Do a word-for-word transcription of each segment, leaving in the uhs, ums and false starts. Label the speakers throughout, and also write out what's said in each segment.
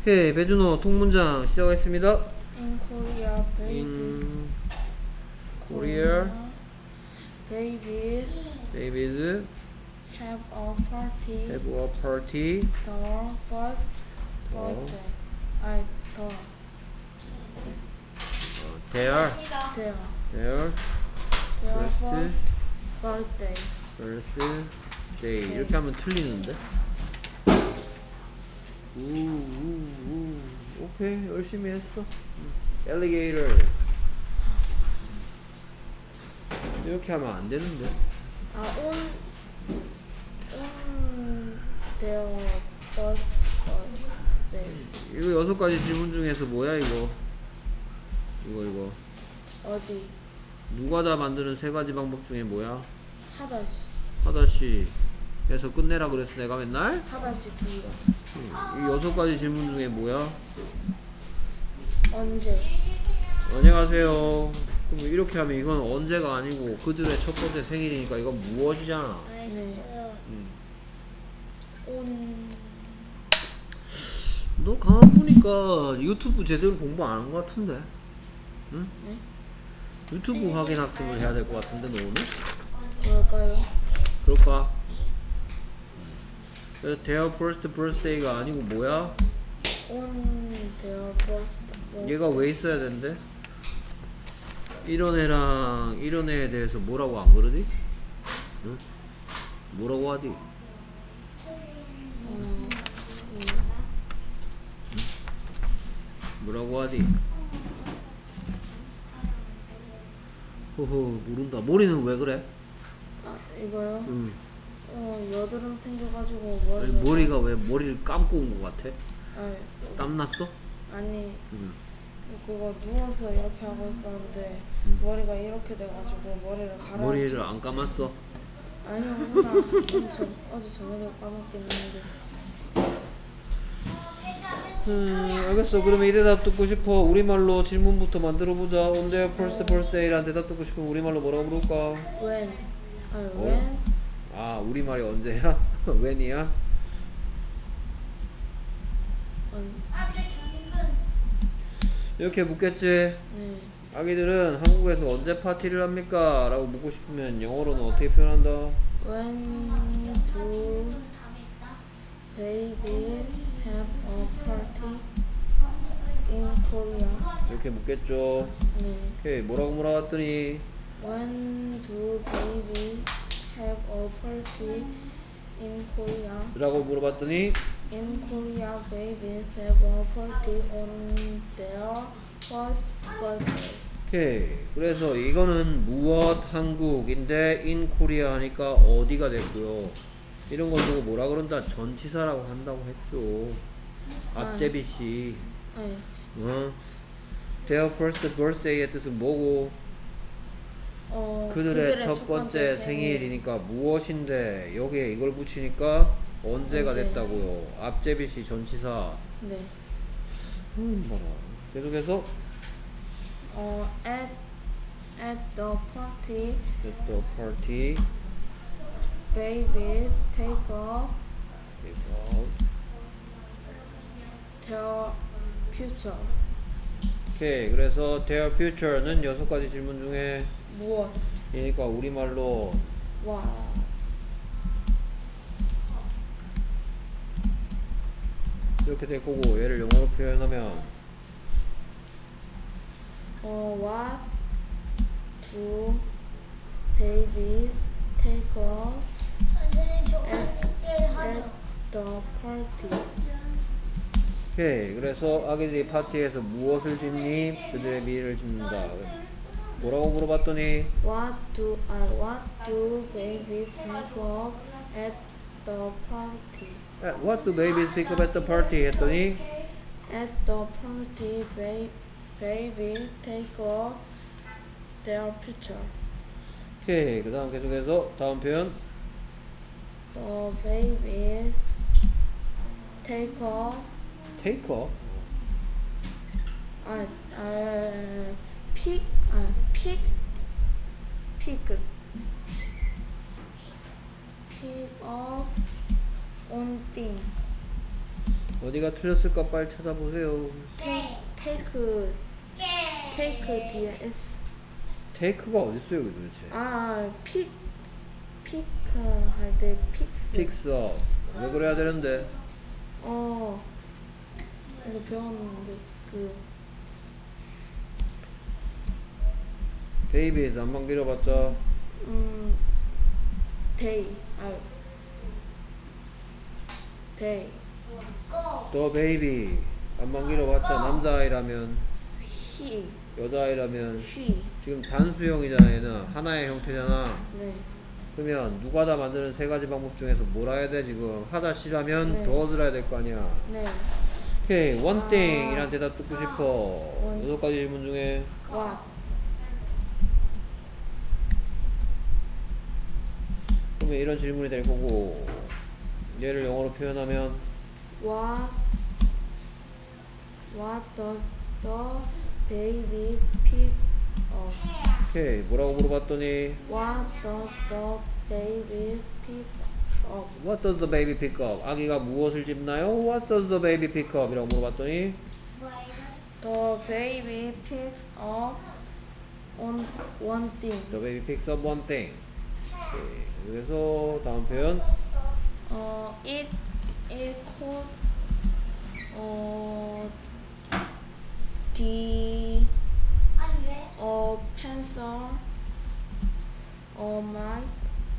Speaker 1: 오케이, 배준호 통문장 시작하겠습니다.
Speaker 2: In Korea, baby.
Speaker 1: In Korea,
Speaker 2: babies
Speaker 1: babies
Speaker 2: have a party.
Speaker 1: have a party.
Speaker 2: The first birthday. I the
Speaker 1: Their
Speaker 2: their
Speaker 1: their
Speaker 2: their
Speaker 1: first
Speaker 2: first birthday.
Speaker 1: birthday. 이렇게 하면 틀리는데. 우우우 오케이, 열심히 했어. Alligator. 이렇게 하면 안 되는데.
Speaker 2: 아, on on their first birthday.
Speaker 1: 이거 여섯 가지 질문 중에서 뭐야 이거? 이거 이거.
Speaker 2: 어디?
Speaker 1: 누가 다 만드는 세 가지 방법 중에 뭐야?
Speaker 2: 하다시
Speaker 1: 하다시 해서 끝내라 그랬어 내가 맨날?
Speaker 2: 하다시 뒤로.
Speaker 1: 이 여섯 가지 질문 중에 뭐야?
Speaker 2: 언제?
Speaker 1: 안녕하세요. 그럼 이렇게 하면 이건 언제가 아니고 그들의 첫 번째 생일이니까 이건 무엇이잖아.
Speaker 2: 네.
Speaker 1: 음.
Speaker 2: on
Speaker 1: 너 가만 보니까 유튜브 제대로 공부 안 한 것 같은데? 응?
Speaker 2: 네?
Speaker 1: 유튜브 확인 학습을 해야 될 것 같은데 너 오늘?
Speaker 2: 그럴까요?
Speaker 1: 그럴까? 그래서 their first birthday가 아니고 뭐야?
Speaker 2: on their birthday.
Speaker 1: 얘가 왜 있어야 된대? 이런 애랑 이런 애에 대해서 뭐라고 안 그러지? 응? 뭐라고 하디?
Speaker 2: 음, 이
Speaker 1: 뭐라고 하디? 호호 모른다. 머리는 왜 그래?
Speaker 2: 아, 이거요?
Speaker 1: 응.
Speaker 2: 어, 여드름 생겨가지고
Speaker 1: 아니,
Speaker 2: 머리가
Speaker 1: 머리가 왜 머리를 감고 온 것 같아?
Speaker 2: 아니,
Speaker 1: 땀 났어?
Speaker 2: 아니
Speaker 1: 응.
Speaker 2: 그거 누워서 이렇게 하고 있었는데
Speaker 1: 음.
Speaker 2: 머리가 이렇게 돼가지고 머리를 갈아
Speaker 1: 머리를 안 감았어?
Speaker 2: 아니요 하나 엄청 어제 저녁에 까먹긴 했는데.
Speaker 1: 음, 알겠어. 그러면 이 대답 듣고 싶어. 우리말로 질문부터 만들어 보자. On their first birthday라는 대답 듣고 싶으면 우리말로 뭐라고 부를까?
Speaker 2: when 아니
Speaker 1: 어?
Speaker 2: when
Speaker 1: 아, 우리말이 언제야? when이야?
Speaker 2: on
Speaker 1: 이렇게 묻겠지.
Speaker 2: 네.
Speaker 1: 아기들은 한국에서 언제 파티를 합니까? 라고 묻고 싶으면 영어로는 어떻게 표현한다?
Speaker 2: When do babies have a party in Korea?
Speaker 1: 이렇게 묻겠죠.
Speaker 2: 네.
Speaker 1: 오케이, 뭐라고 물어봤더니
Speaker 2: When do babies have a party in Korea?
Speaker 1: 라고 물어봤더니
Speaker 2: In Korea, babies have a party on their first birthday.
Speaker 1: 오케이. 그래서 이거는 무엇 한국인데 in Korea 하니까 어디가 됐고요. 이런 거 두고 뭐라 그런다? 전치사라고 한다고 했죠. 앞제비씨.
Speaker 2: 네.
Speaker 1: 어? Their first birthday의 뜻은 뭐고?
Speaker 2: 어,
Speaker 1: 그들의 첫 번째 생일이니까 무엇인데 여기에 이걸 붙이니까 언제가
Speaker 2: 언제.
Speaker 1: 됐다고요. 앞제비씨 전치사.
Speaker 2: 네.
Speaker 1: 음, 뭐라. 계속해서
Speaker 2: 어, at at the party,
Speaker 1: at the party
Speaker 2: babies take up
Speaker 1: take out.
Speaker 2: their future.
Speaker 1: 오케이. 그래서 their future는 여섯 가지 질문 중에
Speaker 2: 무엇?
Speaker 1: 이니까 우리말로
Speaker 2: 와.
Speaker 1: 이렇게 될 거고 얘를 영어로 표현하면
Speaker 2: 어, what do babies take up at, at the party?
Speaker 1: 오케이. 그래서 아기들이 파티에서 무엇을 짓니? 그들의 미래를 짓는다. 뭐라고 물어봤더니
Speaker 2: What do I what do babies take up at the party?
Speaker 1: What do babies pick up at the party? 했더니
Speaker 2: At the party, ba babies take up their future.
Speaker 1: 오케이. 그 다음 계속해서 다음 표현
Speaker 2: The babies take up
Speaker 1: take up
Speaker 2: 아, 아, pick 아, pick pick pick up on thing
Speaker 1: 어디가 틀렸을까 빨리 찾아보세요.
Speaker 2: take take 뒤에 s.
Speaker 1: 테이크가 어딨어요 여기 도대체.
Speaker 2: 아 pick pick 할때 picks.
Speaker 1: 픽스업. 왜 그래야 되는데?
Speaker 2: 어 이거 배웠는데 그
Speaker 1: 베이비에서 한번 길어봤자
Speaker 2: 음 day 아 day
Speaker 1: 더 베이비 한번 길어봤자 남자아이라면
Speaker 2: he
Speaker 1: 여자아이라면
Speaker 2: she.
Speaker 1: 지금 단수형이잖아. 얘는 하나의 형태잖아.
Speaker 2: 네.
Speaker 1: 그러면 누가 다 만드는 세 가지 방법 중에서 뭘 해야 돼? 지금 하다 싫으면
Speaker 2: 네.
Speaker 1: does를 해야 될 거 아니야.
Speaker 2: 네.
Speaker 1: 오케이 one
Speaker 2: 아.
Speaker 1: thing 이란 대답 듣고 싶어.
Speaker 2: 원.
Speaker 1: 여섯 가지 질문 중에
Speaker 2: what
Speaker 1: 그러면 이런 질문이 될 거고 얘를 영어로 표현하면
Speaker 2: what what does the baby pick up?
Speaker 1: 오케이 뭐라고 물어봤더니
Speaker 2: What does the baby pick up?
Speaker 1: What does the baby pick up? 아기가 무엇을 짚나요? What does the baby pick up? 이라고 물어봤더니
Speaker 2: The baby picks up on one thing.
Speaker 1: The baby picks up one thing. 오케이. 그래서 다음 표현
Speaker 2: 어, it it could 어 the a pencil, a mic,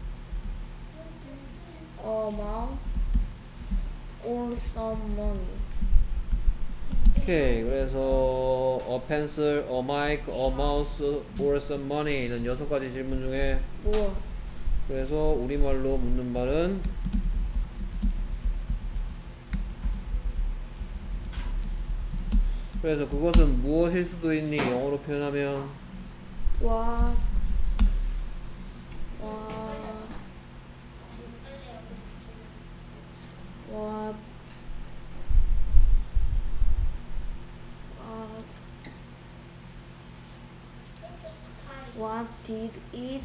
Speaker 2: a mouse, or some money.
Speaker 1: 오케이. 그래서 a pencil, a mic, a mouse, or some money는 여섯 가지 질문 중에
Speaker 2: 무엇?
Speaker 1: 그래서 우리말로 묻는 말은 그래서 그것은 무엇일 수도 있니? 영어로 표현하면
Speaker 2: What? What? What? What? What did it?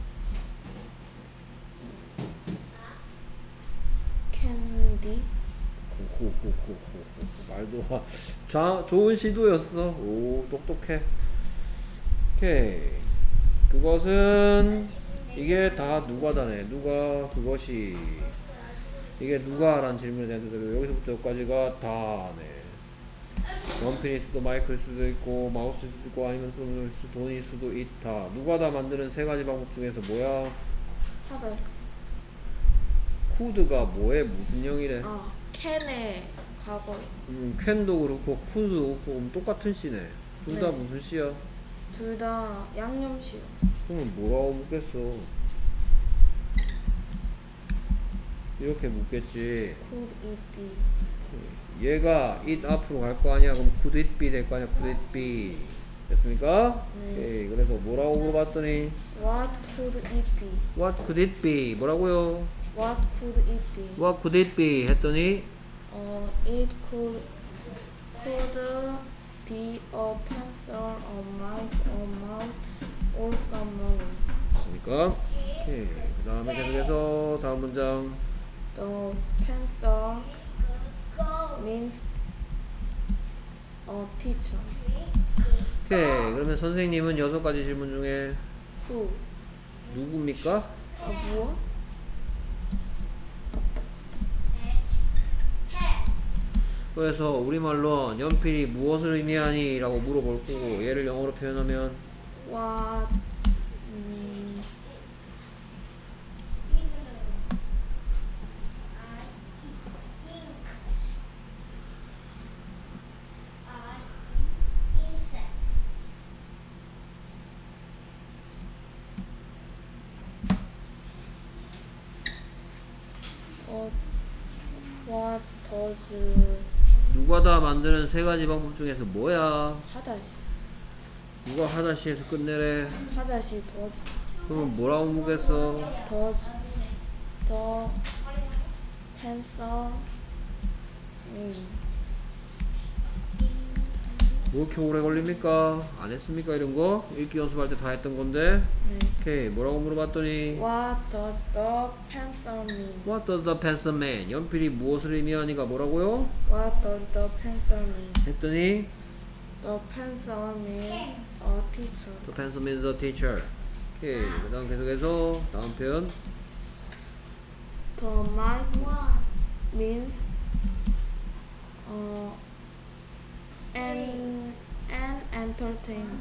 Speaker 2: Candy?
Speaker 1: 호호호호호 말도 와. 자, 좋은 시도였어. 오 똑똑해. 오케이. 그것은 이게 다 누가다네. 누가 그것이 이게 누가라는 질문에 대한 대답이 여기서부터 여기까지가 다네. 연필일 수도 마이크일 수도 있고 마우스일 수도 있고 아니면 쓸 수 돈일 수도 있다. 누가 다 만드는 세 가지 방법 중에서 뭐야?
Speaker 2: 하다.
Speaker 1: 쿠드가 뭐에 무슨 형이래?
Speaker 2: 아, 캔의 과거.
Speaker 1: 음, 캔도 그렇고 쿠드도 그렇고 똑같은 씨네. 둘 다
Speaker 2: 네.
Speaker 1: 무슨 씨야?
Speaker 2: 둘 다 양념시요.
Speaker 1: 그러면 뭐라고 묻겠어? 이렇게 묻겠지.
Speaker 2: Could it be?
Speaker 1: 얘가 it 앞으로 갈 거 아니야. 그럼 could it be 될 거 아니야. could it be 됐습니까?
Speaker 2: 네.
Speaker 1: 오케이. 그래서 뭐라고 물어봤더니
Speaker 2: What could it be?
Speaker 1: what could it be 뭐라고요?
Speaker 2: What could it be?
Speaker 1: what could it be 했더니
Speaker 2: 어, it could could be a pencil, a mic, a mouse, or some money.
Speaker 1: 됐습니까? 오케이. 그 다음에 계속해서 다음 문장
Speaker 2: The pencil means a teacher.
Speaker 1: 오케이. 그러면 선생님은 여섯 가지 질문 중에
Speaker 2: Who?
Speaker 1: 누굽니까?
Speaker 2: 아, 무엇?
Speaker 1: 그래서 우리말로 연필이 무엇을 의미하니? 라고 물어볼 거고 얘를 영어로 표현하면
Speaker 2: What? 음, 어, what does
Speaker 1: 누가 다 만드는 세 가지 방법 중에서 뭐야?
Speaker 2: 하다시
Speaker 1: 누가 하다시에서 끝내래?
Speaker 2: 하다시 does
Speaker 1: 그러면 뭐라고 묻겠어?
Speaker 2: does the pencil mean?
Speaker 1: 뭐 이렇게 오래 걸립니까? 안 했습니까? 이런 거? 읽기 연습할 때 다 했던 건데.
Speaker 2: 네.
Speaker 1: 오케이. 뭐라고 물어봤더니
Speaker 2: What does the pencil mean?
Speaker 1: What does the pencil mean? 연필이 무엇을 의미하니까 뭐라고요?
Speaker 2: What does the pencil mean?
Speaker 1: 했더니
Speaker 2: The pencil means a teacher.
Speaker 1: The pencil means a teacher. 오케이. 그 다음 계속해서 다음 표현.
Speaker 2: The mic means uh, an an entertainer.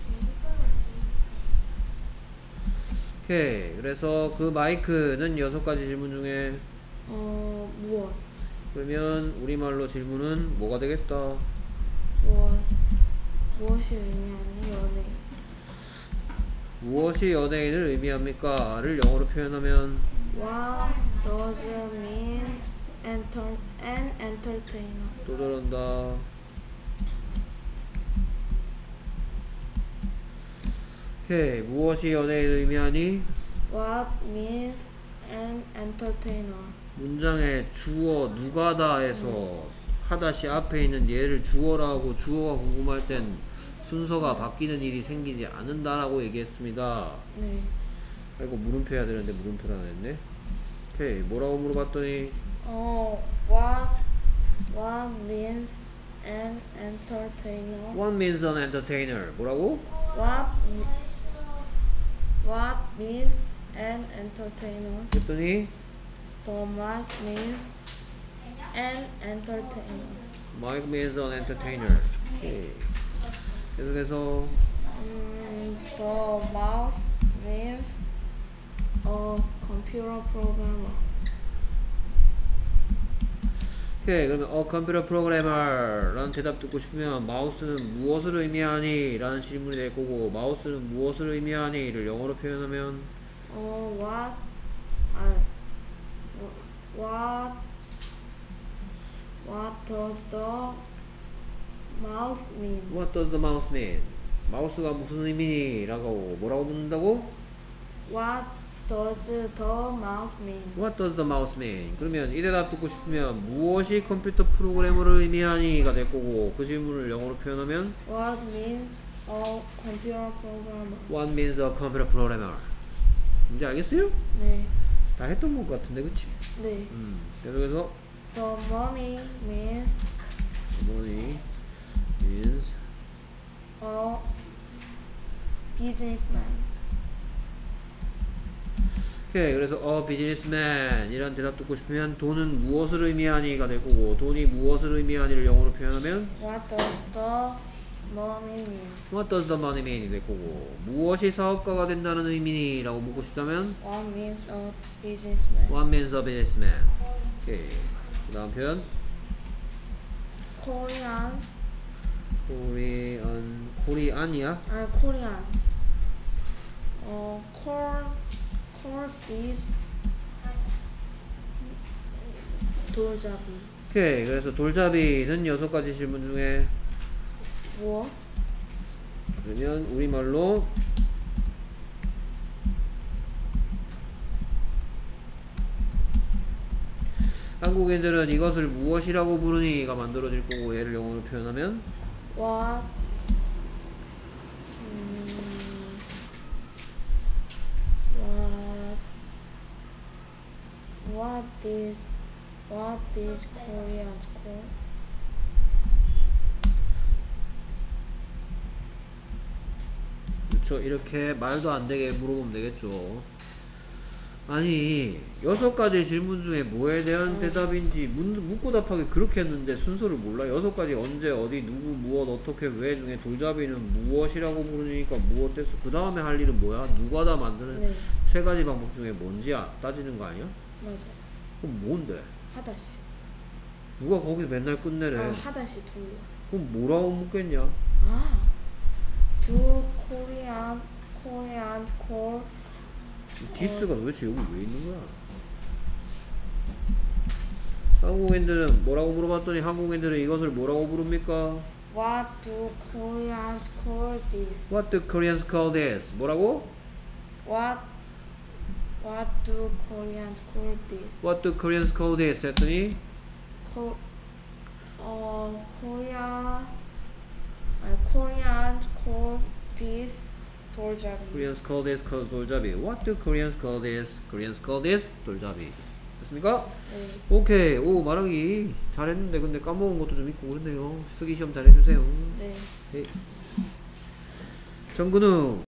Speaker 1: 오케이. 그래서 그 마이크는 여섯 가지 질문 중에
Speaker 2: 어 무엇
Speaker 1: 그러면 우리말로 질문은 뭐가 되겠다?
Speaker 2: 무엇 무엇이 의미하는 연예인?
Speaker 1: 무엇이 연예인을 의미합니까?를 영어로 표현하면
Speaker 2: What does it mean enter an entertainer?
Speaker 1: 또 저런다. 오케이. 무엇이 연예인을 의미하니?
Speaker 2: What means an entertainer?
Speaker 1: 문장에 주어 누가다에서 하다시 앞에 있는 얘를 주어라고 주어가 궁금할 땐 순서가 바뀌는 일이 생기지 않는다라고 얘기했습니다.
Speaker 2: 네.
Speaker 1: 아이고 물음표 해야 되는데 물음표를 안 했네. 오케이. 뭐라고 물어봤더니
Speaker 2: 어 what what means an entertainer?
Speaker 1: What means an entertainer? 뭐라고?
Speaker 2: What what means an entertainer?
Speaker 1: 그랬더니
Speaker 2: The mic means an entertainer.
Speaker 1: Mike means an entertainer. 오케이. 계속해서
Speaker 2: 음, the mouse means a computer programmer.
Speaker 1: 오케이. 그러면 a computer programmer 라는 대답 듣고 싶으면 마우스는 무엇을 의미하니? 라는 질문이 될 거고 마우스는 무엇을 의미하니? 를 영어로 표현하면
Speaker 2: 어 what 아 what what does the mouse mean?
Speaker 1: What does the mouse mean? 마우스가 무슨 의미니? 라고 뭐라고 묻는다고?
Speaker 2: What does the mouse mean?
Speaker 1: What does the mouse mean? 그러면 이 대답 듣고 싶으면 무엇이 컴퓨터 프로그래머를 의미하니? 가 될 거고 그 질문을 영어로 표현하면
Speaker 2: What means a computer programmer?
Speaker 1: What means a computer programmer? 이제 알겠어요?
Speaker 2: 네,
Speaker 1: 다 했던 것 같은데 그치?
Speaker 2: 네.
Speaker 1: 음, 계속해서
Speaker 2: The money means
Speaker 1: money means
Speaker 2: a businessman.
Speaker 1: 오케이. 그래서 a businessman 이란 대답 듣고 싶으면 돈은 무엇을 의미하니? 가 될 거고 돈이 무엇을 의미하니를 영어로 표현하면
Speaker 2: What does the money mean?
Speaker 1: What does the money mean? 이 될 거고 무엇이 사업가가 된다는 의미니? 라고 묻고 싶다면
Speaker 2: What means a businessman?
Speaker 1: What means a businessman? 오케이. 그 다음 표현
Speaker 2: Korean,
Speaker 1: 코리안 코리안이야?
Speaker 2: 아 Korean. 어, call, call this 돌잡이.
Speaker 1: 오케이. 그래서 돌잡이는 여섯 가지 질문 중에
Speaker 2: 무엇?
Speaker 1: 그러면 우리말로 한국인들은 이것을 무엇이라고 부르니가 만들어질 거고 얘를 영어로 표현하면
Speaker 2: What? 음, what? What is what is Korean called?
Speaker 1: 그렇죠. 이렇게 말도 안 되게 물어보면 되겠죠. 아니 여섯 가지 질문 중에 뭐에 대한 대답인지 묻, 묻고 답하기 그렇게 했는데 순서를 몰라. 여섯 가지 언제 어디 누구 무엇 어떻게 왜 중에 돌잡이는 무엇이라고 부르니까 무엇 됐어. 그 다음에 할 일은 뭐야? 누가 다 만드는
Speaker 2: 네,
Speaker 1: 세 가지 방법 중에 뭔지 아, 따지는 거 아니야?
Speaker 2: 맞아.
Speaker 1: 그럼 뭔데?
Speaker 2: 하다시.
Speaker 1: 누가 거기서 맨날 끝내래.
Speaker 2: 아, 하다시 두.
Speaker 1: 그럼 뭐라고 묻겠냐?
Speaker 2: 아, do Korean Korean call
Speaker 1: 이 디스가 도대체 여기 왜 있는 거야? 한국인들은 뭐라고 물어봤더니 한국인들은 이것을 뭐라고 부릅니까?
Speaker 2: What do Koreans call this?
Speaker 1: What do Koreans call this? 뭐라고?
Speaker 2: What What do Koreans call this?
Speaker 1: What do Koreans call this? 했더니
Speaker 2: 코, 어, 코리아 this 돌잡이.
Speaker 1: Koreans call this 돌잡이. What do Koreans call this? Koreans call this 돌잡이. 됐습니까?
Speaker 2: 네.
Speaker 1: 오케이. 오, 말하기 잘했는데 근데 까먹은 것도 좀 있고 그러네요. 쓰기 시험 잘해주세요.
Speaker 2: 네.
Speaker 1: 네. 정근우